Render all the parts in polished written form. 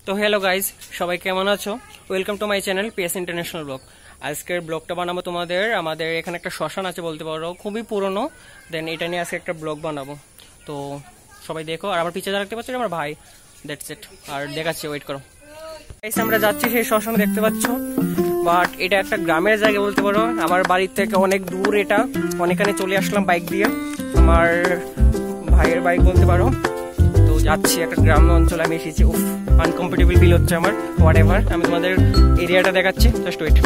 তো hello guys, সবাই কেমন আছো? Welcome to my channel PS international blog. আজকের ব্লগটা বানাবো আমাদের এখানে একটা শ্মশান আছে বলতে পারো, খুবই পুরনো। দেন এটা নিয়ে আজকে একটা ব্লগ বানাবো। তো সবাই দেখো, আর আমার পিছিয়ে রাখতে পারছো আমার ভাই। দ্যাটস ইট, আর দেখাচ্ছি, ওয়েট করো। আমরা যাচ্ছি সেই শ্মশানে, দেখতে পাচ্ছ। বাট এটা একটা গ্রামের জায়গা বলতে পারো, আমার বাড়ির থেকে অনেক দূর। এটা অনেকখানে চলে আসলাম বাইক দিয়ে, আমার ভাইয়ের বাইক বলতে পারো। তো যাচ্ছি একটা গ্রাম অঞ্চলে আমি এসেছি। উফ, আনকমফোর্টেবল ফিল হচ্ছে আমার। হোয়াট এভার, আমি তোমাদের এরিয়াটা দেখাচ্ছি, জাস্ট ওয়েট।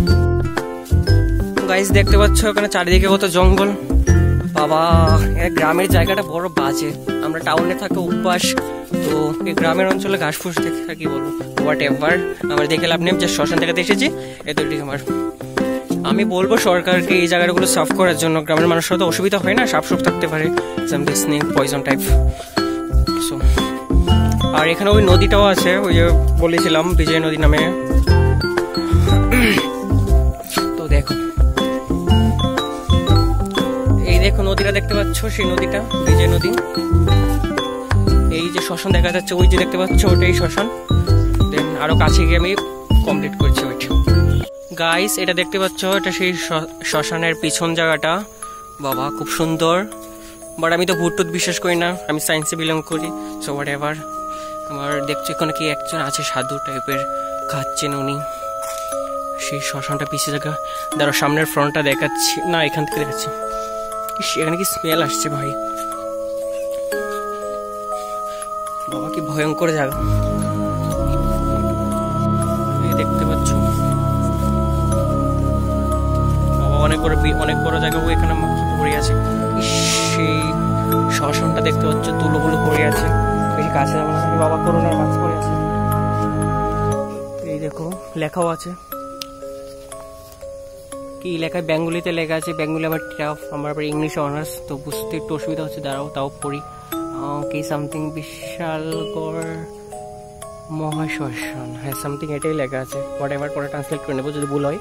গাইস দেখতে পাচ্ছ ওখানে চারিদিকে কত জঙ্গল। বাবা, গ্রামের জায়গাটা বড় বাজে। আমরা টাউনে থাকি অভ্যাস, তো এই গ্রামের অঞ্চলে ঘাস ফুস দেখে থাকি বলবো। হোয়াট এভার, আমরা দেখে লাভ নেই, যে শ্মশান দেখাতে এসেছি এতটি আমার। আমি বলবো সরকারকে এই জায়গাগুলো সাফ করার জন্য। গ্রামের মানুষরা তো অসুবিধা হয় না, সাফ সুফ থাকতে পারে, সামথিং স্নেক পয়জন টাইপ। আর এখানে ওই নদীটাও আছে, ওই যে বলেছিলাম বিজয় নদী নামে। তো দেখো, এই দেখো নদীটা দেখতে পাচ্ছ, সেই নদীটা বিজয় নদী। এই যে শ্মশান দেখা যাচ্ছে, ওই যে দেখতে পাচ্ছ ওটাই শ্মশান। দেন আরো কাছে গিয়ে আমি কমপ্লিট করছি ওইটা। গাইস এটা দেখতে পাচ্ছ, এটা সেই শ্মশানের পিছন জায়গাটা। বাবা খুব সুন্দর। বাট আমি তো ভূত টুত বিশ্বাস করি না, আমি সায়েন্সে বিলং করি। সো হোয়াট এভার, আমার দেখছি এখানে কি একজন আছে সাধু টাইপের, খাচ্ছেন উনি। সেই শ্মশানটা পিছিয়ে জায়গা। দাঁড়ো, সামনের ফ্রন্টটা দেখাচ্ছি না, এখান থেকে দেখাচ্ছি। এখানে কি স্মেল আসছে ভাই, বাবা কি ভয়ঙ্কর জায়গা। দেখতে পাচ্ছ বাবা, অনেক বড় জায়গা। ও এখানে পড়ে আছে। সেই শ্মশানটা দেখতে পাচ্ছ, তুলোগুলো পড়ে আছে। বেশি কাছে যাবো না, বাবা করোনার মাস্ক পরে আছে। এই দেখো লেখাও আছে, কি লেখায় বেঙ্গলিতে লেখা আছে। বেঙ্গলি আমার টাফ, আমার আবার ইংলিশে অনার্স, তো বুঝতে একটু অসুবিধা হচ্ছে। দাঁড়াও তাও পড়ি। কি সামথিং বিশালগড় মহাশ্মশান, হ্যাঁ সামথিং এটাই লেখা আছে। হোয়াট এভার, পরে ট্রান্সলেট করে নেবো যদি ভুল হয়।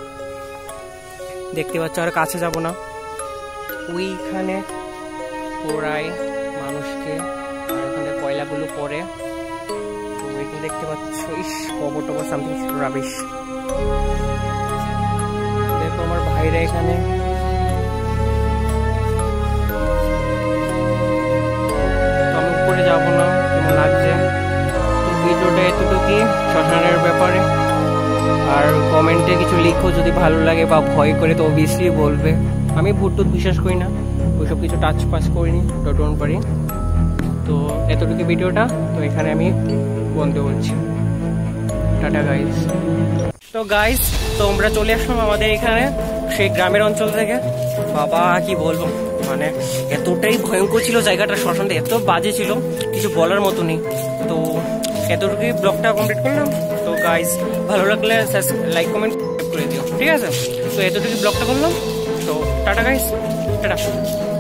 দেখতে পাচ্ছ, আর কাছে যাব না। ওইখানে পোড়ায় মানুষকে, আর এখানে কয়লাগুলো পরে। তো ওইখানে দেখতে পাচ্ছ, ইস কবর টবর সামথিং রাবিশ। দেখো আমার ভাইরা এখানে। আমি উপরে যাবো না, কেমন লাগছে। তো ভিডিওটা এতটুকুই শ্মশানের ব্যাপারে। আর কমেন্টে কিছু লিখো যদি ভালো লাগে বা ভয় করে, তো অবভিয়াসলি বলবে। আমি ভূত টুত বিশ্বাস করি না, ওইসব কিছু টাচ পাস করিনি, ডোন্ট পারি। তো এতটুকু ভিডিওটা, তো এখানে আমি বন্ধ করছি। Tata guys. তো গাইস, তো আমরা চলে আসলাম আমাদের এখানে সেই গ্রামের অঞ্চল থেকে। বাবা কি বলবো, মানে এতটাই ভয়ঙ্কর ছিল জায়গাটা, শ্মশানটা এত বাজে ছিল, কিছু বলার মতো নেই। তো এতটুকুই ব্লগটা কমপ্লিট করলাম। তো গাইস ভালো লাগলে লাইক কমেন্ট করে দিও, ঠিক আছে? তো এতটুকু ব্লগটা করলাম। তো টাটা গাইস, টাটা।